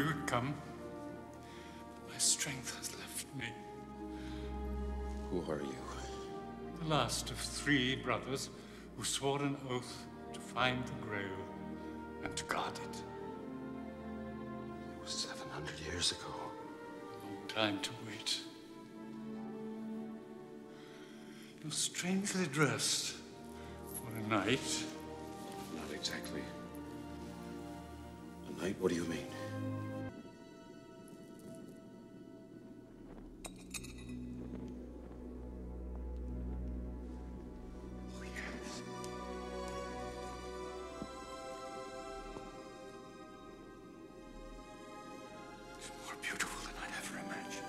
you would come. My strength has left me. Who are you? The last of 3 brothers who swore an oath to find the Grail and to guard it. It was 700 years ago. Long time to wait. You're strangely dressed for a knight. Not exactly. A knight? What do you mean? Oh, yes. It's more beautiful than I ever imagined.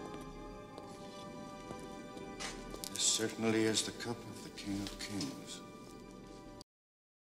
This certainly is the cup of the King of Kings.